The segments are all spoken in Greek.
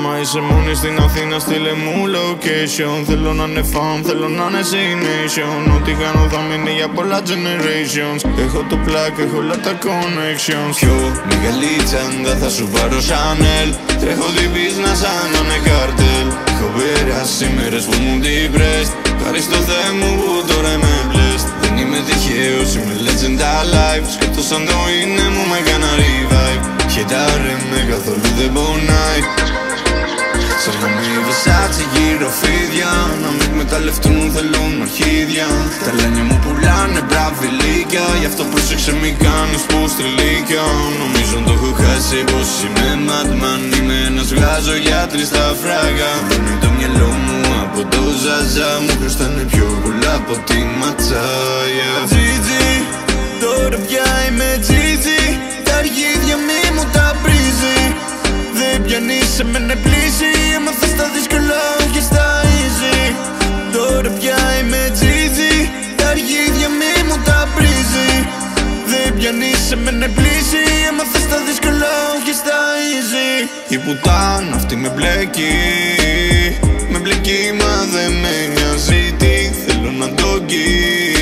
Άμα είσαι μόνη στην Αθήνα στείλε μου location. Θέλω να είναι fun, θέλω να είναι nation. Ό,τι κάνω θα μείνει για πολλά generations. Έχω το plug, έχω όλα τα connections. Πιο μεγάλη τσάντα θα σου πάρω Chanel. Τρέχω την πίσνα σαν να είναι καρτέλ. Έχω περάσει μέρες που μου depressed. Ευχαριστώ Θεέ μου που τώρα είμαι blessed. Δεν είμαι τυχαίος, είμαι legend alive. Σκέτος σαν το είναι μου με κάνα revive. Χαιτάρε με καθόλου δεν πονάει. Σαν να μην Versace γύρω φίδια. Να με εκμεταλλευτούν θέλουν αρχίδια. Τα λένια μου πουλάνε μπραβιλίκια. Γι' αυτό πρόσεξε μη κάνεις πως τριλίκια. Νομίζω το έχω χάσει πως είμαι madman. Είμαι ένας βγάζω για 3 στα φράγα. Δεν το μυαλό μου από το ζαζά. Μου χρωστάνε πιο πολλά από τη ματσά. Τζιτζι, τώρα πια είμαι τζιτζι. Τα αρχίδια μη μου τα πρίζει. Δεν πιάνει σε μένα πλήση. Έμαθα στα δύσκολα όχι στα easy. Τώρα πια είμαι τζιτζι. Τα αρχίδια μη μου τα πρίζει. Δεν πιάνει σε μένα πλήση. Έμαθα στα δύσκολα όχι στα easy. Η πουτάνα αυτή με μπλέκει. Με μπλέκει μα δεν με νοιάζει. Τι θέλω να το γκει.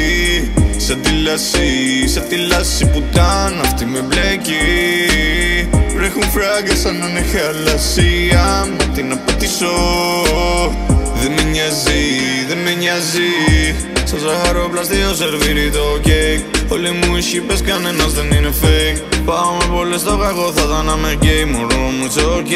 Σαν τη λάση πουτάνα αυτή με μπλέκει. Βρέχουν φράγκα σαν να είναι χαλασία. Μα τι να πατήσω. Δεν με νοιάζει, δεν με νοιάζει. Σαν ζαχαροπλαστείο σερβίρει το κέικ. Όλοι μου οι σιπές κανένας δεν είναι fake. Πάω με πολλές στο κακό θα ήταν να με γκέι. Μωρό μου it's ok,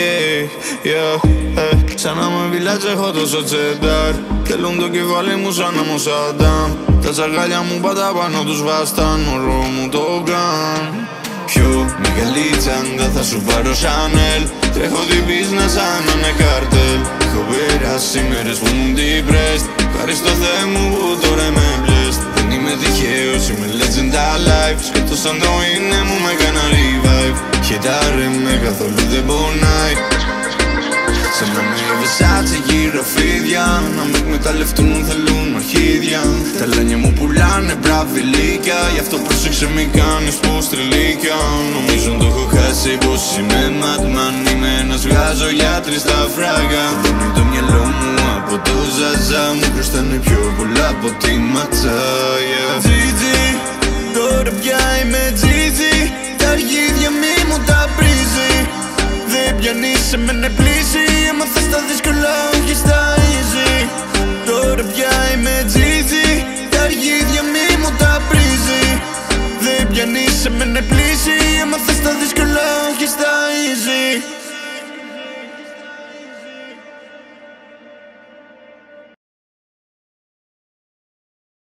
σαν να με βιλάτς έχω τόσο τσεντάρ. Θέλουν το κεφάλι μου σαν να μου Σαντάμ. Τα τσαγκάλια μου πάντα πάνω τους βάσταν. Μωρό μου το καν. Πιο μεγάλη τσάντα θα σου πάρω Chanel. Τρέχω την πίσνα σαν να είναι καρτέλ. Έχω περάσει μέρες που μου depressed. Ευχαριστώ Θεέ μου που τώρα είμαι blessed. Δεν είμαι τυχαίος, είμαι legend alive. Σκέτος σαν το είναι μου με κάνα revive. Χαιτάρε με καθόλου δεν πονάει. Σαν να με Versace γύρω φίδια. Να με εκμεταλλευτούν θέλουν αρχίδια. Τα λένια μου πουλάνε μπραβιλίκια. Γι' αυτό πρόσεξε μη κάνεις πως τριλίκια. Νομίζω το έχω χάσει πως είμαι madman. Είμαι ένας βγάζω για 3 στα φράγα. Δεν το μυαλό μου από το ζαζά. Μου χρωστάνε πιο πολλά από τη ματσά. Τζιτζι, τώρα πια είμαι τζιτζι. Τα αρχίδια μη μου τα πρίζει. Δεν πιάνει σε μένα πλήση. Έμαθα στα δύσκολα όχι στα easy. Τώρα πια είμαι τζιτζι. Τα αρχίδια μη μου τα πρίζει. Δεν πιάνει σε μένα πλήση. Έμαθα στα δύσκολα